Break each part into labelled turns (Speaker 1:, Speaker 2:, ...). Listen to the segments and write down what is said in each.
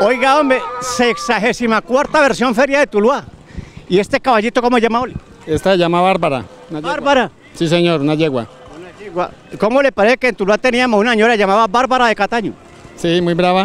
Speaker 1: Oiga, hombre, 64ª versión Feria de Tuluá. ¿Y este caballito cómo se llama, Oli?
Speaker 2: Esta se llama Bárbara.
Speaker 1: Bárbara.
Speaker 2: Sí, señor, una yegua.
Speaker 1: ¿Cómo le parece que en Tuluá teníamos una señora llamada Bárbara de Cataño?
Speaker 2: Sí, muy brava.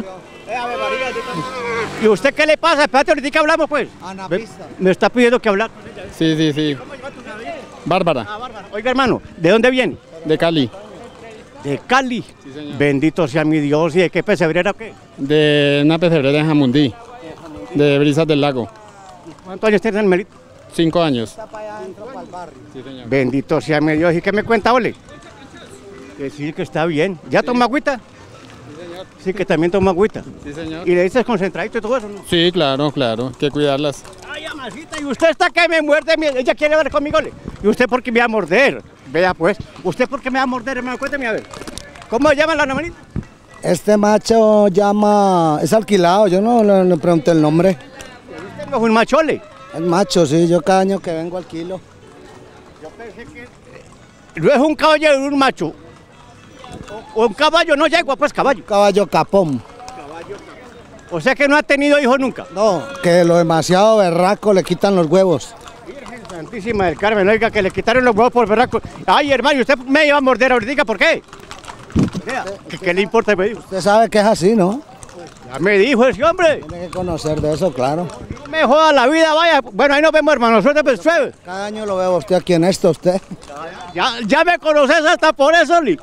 Speaker 1: ¿Y usted qué le pasa? Espérate, ahorita hablamos, pues. Me está pidiendo que hablar.
Speaker 2: Sí.
Speaker 1: ¿Cómo llama tu novia?
Speaker 2: Bárbara.
Speaker 1: Bárbara. Oiga, hermano, ¿de dónde viene?
Speaker 2: De Cali.
Speaker 1: De Cali.
Speaker 2: Sí, señor.
Speaker 1: Bendito sea mi Dios. ¿Y de qué pesebrera o qué?
Speaker 2: De una pesebrera en Jamundí. De Brisas del Lago.
Speaker 1: ¿Cuántos años tiene el Melito?
Speaker 2: 5 años.
Speaker 1: Sí, señor. Bendito sea mi Dios. ¿Y qué me cuenta, Ole? Que sí, que está bien. ¿Ya toma agüita?
Speaker 2: Sí, señor.
Speaker 1: Sí, que también toma agüita.
Speaker 2: Sí, señor.
Speaker 1: ¿Y le dices concentradito y todo eso, no?
Speaker 2: Sí, claro, hay que cuidarlas.
Speaker 1: Ay, amasita, y usted está que me muerde, ella quiere ver conmigo, Ole. ¿Y usted por qué me va a morder? Vea, pues, ¿usted por qué me va a morder, hermano? Cuénteme a ver. ¿Cómo se llama la nomelita?
Speaker 3: Este macho es alquilado, yo no le pregunté el nombre.
Speaker 1: Yo tengo un machole.
Speaker 3: Es macho, sí, yo cada año que vengo alquilo.
Speaker 1: Yo pensé que no es un caballo, es un macho. O un caballo, no yegua, pues caballo.
Speaker 3: Caballo capón.
Speaker 1: O sea que no ha tenido hijos nunca.
Speaker 3: No, que lo demasiado berraco le quitan los huevos.
Speaker 1: Virgen Santísima del Carmen, oiga, que le quitaron los huevos por berraco. Ay, hermano, ¿y usted me iba a morder ahorita? ¿Por qué? Vea, ¿qué le importa? Me dijo.
Speaker 3: Usted sabe que es así, ¿no?
Speaker 1: Ya me dijo ese hombre.
Speaker 3: Tiene que conocer de eso, claro.
Speaker 1: No me joda la vida, vaya. Bueno, ahí nos vemos, hermano. Suerte, pues, suave.
Speaker 3: Cada año lo veo usted aquí en esto, usted.
Speaker 1: Ya me conoces hasta por eso, Li.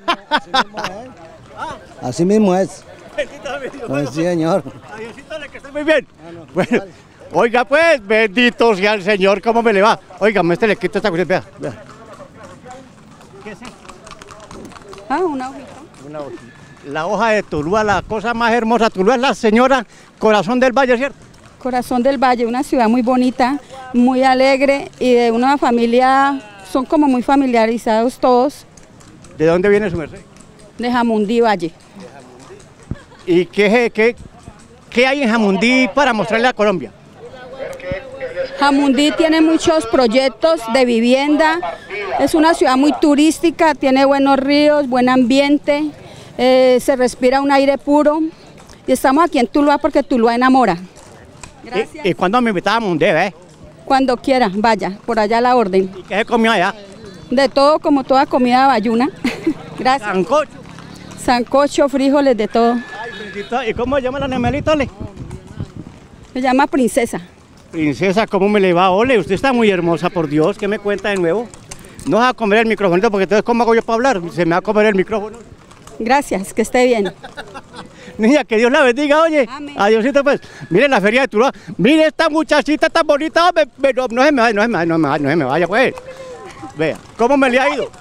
Speaker 3: Así mismo es.
Speaker 1: Bendito sea mi Dios.
Speaker 3: Pues sí, señor.
Speaker 1: Adiósito, que esté muy bien. Bueno, oiga, pues, bendito sea el Señor, ¿cómo me le va? Oiga, le quito esta cosa, vea. ¿Qué es eso?
Speaker 4: Una hojita.
Speaker 1: Una hojita. La hoja de Tuluá, la cosa más hermosa. Tuluá es la señora Corazón del Valle, ¿cierto?
Speaker 4: Corazón del Valle, una ciudad muy bonita, muy alegre y de una familia, son como muy familiarizados todos.
Speaker 1: ¿De dónde viene su merced?
Speaker 4: De Jamundí Valle.
Speaker 1: ¿Y qué hay en Jamundí para mostrarle a Colombia?
Speaker 4: Jamundí tiene muchos proyectos de vivienda, es una ciudad muy turística, tiene buenos ríos, buen ambiente, se respira un aire puro y estamos aquí en Tuluá porque Tuluá enamora. Gracias.
Speaker 1: ¿Y cuándo me invitaba a Jamundí,
Speaker 4: Cuando quiera, vaya, por allá a la orden.
Speaker 1: ¿Y qué se comió allá?
Speaker 4: De todo, como toda comida bayuna. Gracias.
Speaker 1: Sancocho.
Speaker 4: Sancocho, frijoles, de todo.
Speaker 1: Ay, bendito. ¿Y cómo se llama la nemelita, Ole?
Speaker 4: Se llama Princesa.
Speaker 1: Princesa, ¿cómo me le va, Ole? Usted está muy hermosa, por Dios. ¿Qué me cuenta de nuevo? No vas a comer el micrófono, porque entonces, ¿cómo hago yo para hablar? Se me va a comer el micrófono.
Speaker 4: Gracias, que esté bien.
Speaker 1: Niña, que Dios la bendiga, oye.
Speaker 4: Amén.
Speaker 1: Adiósito, pues. Mire la feria de Tuluá. Mire esta muchachita tan bonita. Hombre. No se me vaya, pues. Vea, ¿cómo me le ha ido?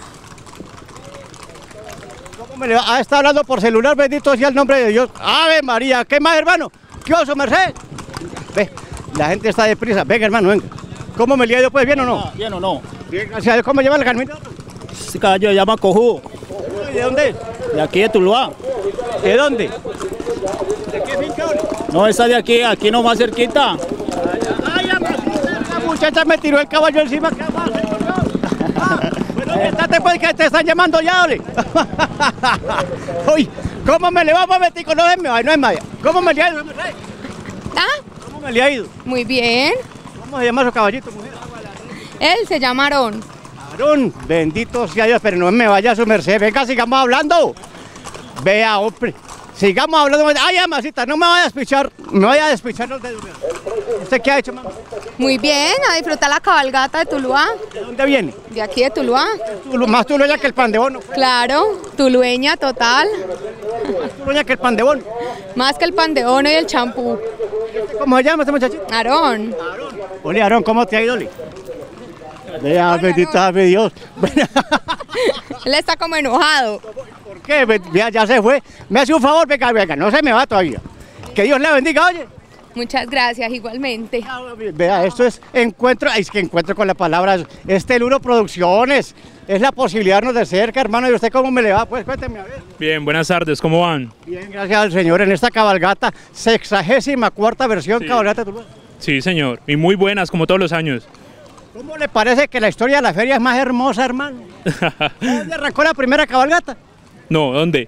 Speaker 1: ¿Cómo me le va? Ah, está hablando por celular, bendito sea el nombre de Dios. Ave María, ¿qué más, hermano? ¿Qué oso, merced? Ve, la gente está deprisa. Venga, hermano, venga. ¿Cómo me le ha ido, pues? ¿Bien o no?
Speaker 5: Bien o no.
Speaker 1: Bien, gracias a Dios. ¿Cómo lleva el camino?
Speaker 5: Este caballo se llama Cojudo.
Speaker 1: ¿De dónde es?
Speaker 5: De aquí de Tuluá.
Speaker 1: ¿De dónde? ¿De qué finca?
Speaker 5: No, esa de aquí nomás cerquita.
Speaker 1: ¡Ay, amasita! Esa muchacha me tiró el caballo encima. ¿Qué va a hacer, señor? Bueno, estate pues que te están llamando ya, ole. Uy, ¿cómo me le va, momentico? No es maya. ¿Cómo me le ha ido?
Speaker 6: ¿Ah?
Speaker 1: ¿Cómo me le ha ido?
Speaker 6: Muy bien.
Speaker 1: ¿Cómo se llama su caballito, mujer?
Speaker 6: Él se llama Aarón.
Speaker 1: Aarón, bendito sea Dios, pero no me vaya a su merced. Venga, sigamos hablando. Vea, hombre. Sigamos hablando. Ay, amasita, no me vaya a despichar. Me vaya a despichar los dedos. ¿Usted qué ha hecho, mamá?
Speaker 6: Muy bien, a disfrutar la cabalgata de Tuluá.
Speaker 1: ¿De dónde viene?
Speaker 6: De aquí de Tuluá.
Speaker 1: Más tulueña que el pan de bono.
Speaker 6: Claro, tulueña total.
Speaker 1: Más tulueña que el pan de bono.
Speaker 6: Más que el pan de bono y el champú.
Speaker 1: ¿Cómo se llama este muchachito?
Speaker 6: Aarón.
Speaker 1: Ole, Aarón, ¿cómo te ha ido, Oli? Vea, bendita de Dios.
Speaker 6: Él está como enojado.
Speaker 1: ¿Por qué? Vea, ya se fue. Me hace un favor, venga, no se me va todavía. Que Dios le bendiga, oye.
Speaker 6: Muchas gracias, igualmente.
Speaker 1: Vea, esto es encuentro, es que encuentro con la palabra, es Teluro Producciones, es la posibilidad de vernos de cerca, hermano. ¿Y usted cómo me le va? Pues cuénteme a ver.
Speaker 7: Bien, buenas tardes, ¿cómo van?
Speaker 1: Bien, gracias al Señor, en esta cabalgata, 64ª versión
Speaker 7: Sí.
Speaker 1: cabalgata de Tuluá.
Speaker 7: Sí, señor, y muy buenas, como todos los años.
Speaker 1: ¿Cómo le parece que la historia de la feria es más hermosa, hermano? ¿Dónde arrancó la primera cabalgata?
Speaker 7: No, ¿dónde?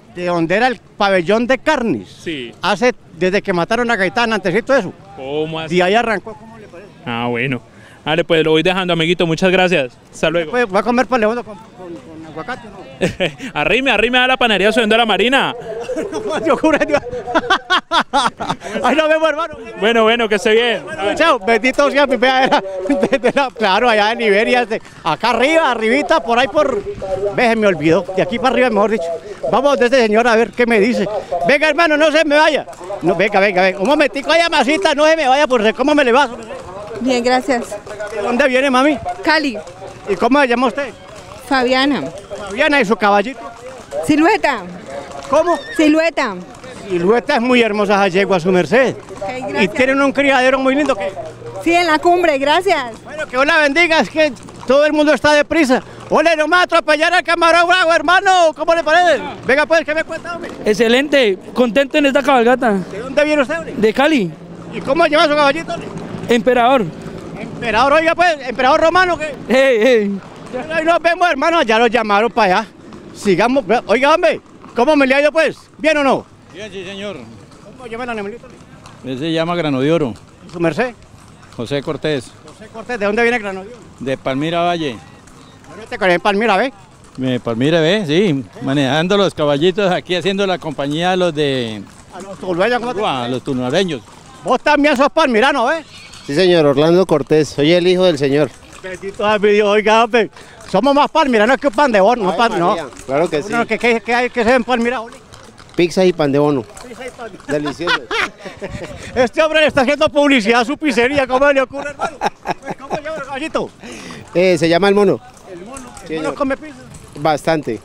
Speaker 1: ¿De dónde era el pabellón de carnes?
Speaker 7: Sí.
Speaker 1: Desde que mataron a Gaitán, antesito de eso.
Speaker 7: ¿Cómo así?
Speaker 1: De ahí arrancó, ¿cómo le parece?
Speaker 7: Ah, bueno. Dale, pues lo voy dejando, amiguito. Muchas gracias. Hasta luego.
Speaker 1: Pues, voy a comer paleondo con aguacate, ¿no?
Speaker 7: Arrime a la panadería subiendo a la Marina.
Speaker 1: Yo juro, Dios. Ahí nos vemos, hermano.
Speaker 7: Bueno, que esté bien.
Speaker 1: Chao, bendito sea mi vea, claro, allá en Iberia, acá arriba, arribita, por ahí por... Ve, me olvidó, de aquí para arriba, mejor dicho. Vamos de este señor a ver qué me dice. Venga, hermano, no se me vaya. No, venga. Un momentico, allá, masita, no se me vaya, por ¿cómo me le va?
Speaker 6: Bien, gracias.
Speaker 1: ¿De dónde viene, mami?
Speaker 6: Cali,
Speaker 1: ¿Y cómo se llama usted?
Speaker 6: Fabiana.
Speaker 1: Fabiana, ¿y su caballito?
Speaker 6: Silueta,
Speaker 1: ¿Cómo?
Speaker 6: silueta.
Speaker 1: Silueta es muy hermosa esa yegua, su merced. Y tienen un criadero muy lindo que...
Speaker 6: Sí, en la cumbre, gracias.
Speaker 1: Bueno, que Dios la bendiga, es que todo el mundo está deprisa. Ole, no me va a atropellar al camarógrafo, hermano. ¿Cómo le parece? Venga, pues, ¿qué me cuenta, hombre?
Speaker 8: Excelente, contento en esta cabalgata.
Speaker 1: ¿De dónde viene usted, hombre?
Speaker 8: De Cali,
Speaker 1: ¿Y cómo lleva su caballito, hombre?
Speaker 8: emperador.
Speaker 1: Emperador, oiga, pues, emperador romano, ¿qué? Ahí nos vemos, hermano, ya los llamaron para allá. Sigamos, oiga, hombre, ¿cómo me le ha ido, pues? ¿Bien o no?
Speaker 9: Bien, sí, señor.
Speaker 1: ¿Cómo llama el animalito?
Speaker 9: Ese se llama grano de oro.
Speaker 1: ¿Y su merced?
Speaker 9: José Cortés,
Speaker 1: José Cortés, ¿de dónde viene Granodión?
Speaker 9: de Palmira Valle.
Speaker 1: ¿Dónde te con Palmira, ve?
Speaker 9: Palmira, ve, sí, manejando los caballitos aquí, haciendo la compañía a los de...
Speaker 1: A los tulueños, ¿cómo te...
Speaker 9: A los tunareños.
Speaker 1: Vos también sos palmirano, ¿ves?
Speaker 10: Sí, señor, Orlando Cortés, soy el hijo del señor.
Speaker 1: Bendito sea mi Dios, oiga, hombre, somos más palmiranos que pan de bono, no pan, no.
Speaker 10: Claro que sí.
Speaker 1: Bueno, ¿qué hay que ser en Palmira, ole?
Speaker 10: Pizza y pan de bono. Delicioso.
Speaker 1: Este hombre le está haciendo publicidad a su pizzería, ¿cómo le ocurre, hermano? ¿Cómo llama el caballito?
Speaker 10: Se llama el mono.
Speaker 1: El mono.
Speaker 10: Sí,
Speaker 1: ¿El mono
Speaker 10: señor.
Speaker 1: come pizza?
Speaker 10: Bastante.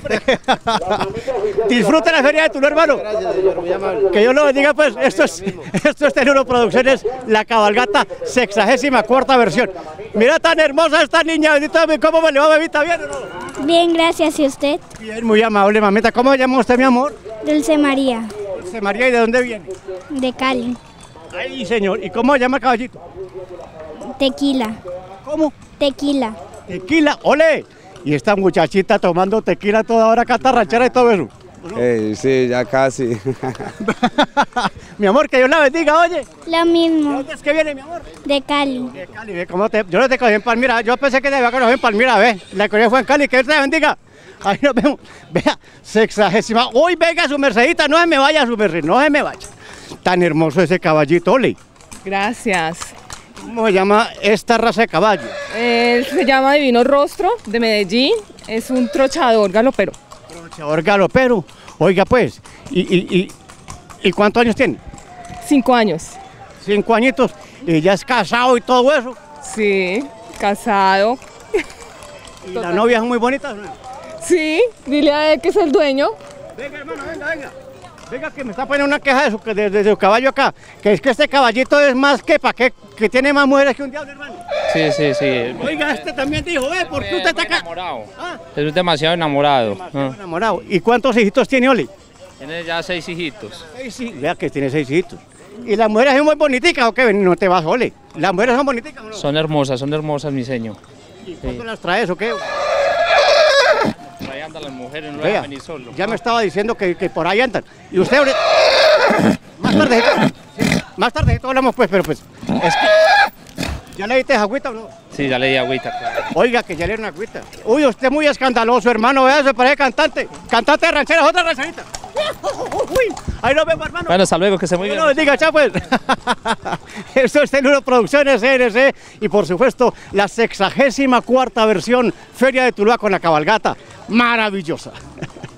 Speaker 1: Disfrute la feria de Tuluá, hermano.
Speaker 10: Gracias, señor, muy amable.
Speaker 1: Que Dios lo bendiga, pues. Esto es Teluro Producciones, la cabalgata 64ª versión. Mira tan hermosa esta niña, bendito, ¿cómo me le va, bebita? ¿Bien o no?
Speaker 11: Bien, gracias. ¿Y usted?
Speaker 1: Bien, muy amable, mamita. ¿Cómo se llama usted, mi amor?
Speaker 11: Dulce María,
Speaker 1: Dulce María, ¿y de dónde viene?
Speaker 11: de Cali.
Speaker 1: Ay, señor. ¿Y cómo se llama el caballito?
Speaker 11: Tequila,
Speaker 1: ¿Cómo?
Speaker 11: tequila.
Speaker 1: Tequila, ole. Y esta muchachita tomando tequila toda hora, catarrachera y todo eso.
Speaker 10: Sí, ya casi.
Speaker 1: Mi amor, que Dios la bendiga, oye.
Speaker 11: Lo
Speaker 1: ¿De
Speaker 11: mismo,
Speaker 1: dónde es que viene, mi amor?
Speaker 11: de Cali.
Speaker 1: De Cali, ve cómo te... Yo no te conocí en Palmira, yo pensé que te había conocido en Palmira, ve. La conocí fue en Cali, que Dios te bendiga. Ahí nos vemos. Vea, 60ª. Uy, venga, su mercedita, no se me vaya, su merced, no se me vaya. Tan hermoso ese caballito, ole.
Speaker 6: Gracias.
Speaker 1: ¿Cómo se llama esta raza de caballo?
Speaker 6: Él se llama Divino Rostro, de Medellín. Es un trochador galopero.
Speaker 1: Trochador galopero. Oiga, pues, ¿y cuántos años tiene?
Speaker 6: 5 años.
Speaker 1: 5 añitos. ¿Y ya es casado y todo eso?
Speaker 6: Sí, casado.
Speaker 1: ¿Y la novia es muy bonita?
Speaker 6: Sí, dile a él que es el dueño.
Speaker 1: Venga, hermano, venga. Venga, que me está poniendo una queja de su caballo acá. Que es que este caballito es más que para qué, que tiene más mujeres que un diablo, hermano.
Speaker 12: Sí.
Speaker 1: Oiga, este también dijo, ¿por qué usted está acá?
Speaker 12: Enamorado.
Speaker 1: Ah,
Speaker 12: Es demasiado enamorado.
Speaker 1: demasiado enamorado. ¿Y cuántos hijitos tiene Oli?
Speaker 12: Tiene ya 6 hijitos.
Speaker 1: 6 hijos. Vea que tiene 6 hijitos. ¿Y las mujeres son muy boniticas o qué? No te vas, Oli. ¿Las mujeres son boniticas o no?
Speaker 12: Son hermosas, mi señor.
Speaker 1: ¿Y cuánto las traes o qué?
Speaker 12: Ahí andan las mujeres, no
Speaker 1: Vea,
Speaker 12: van a venir solo.
Speaker 1: ya me estaba diciendo que por ahí andan. ¿Y usted, Oli? Más tarde hablamos pues, pero pues, es que... ¿Ya le diste agüita o no?
Speaker 12: Sí, ya le di agüita. Claro.
Speaker 1: Oiga, que ya le dieron agüita. Uy, usted es muy escandaloso, hermano, vea, se parece cantante. Cantante de rancheras, otra rancherita. Uy, ahí nos vemos, hermano.
Speaker 12: Bueno, hasta luego, que se muy bien.
Speaker 1: No bendiga, chao pues. Esto es Teluro Producciones, CNC, y por supuesto, la 64ª versión Feria de Tuluá con la cabalgata. Maravillosa.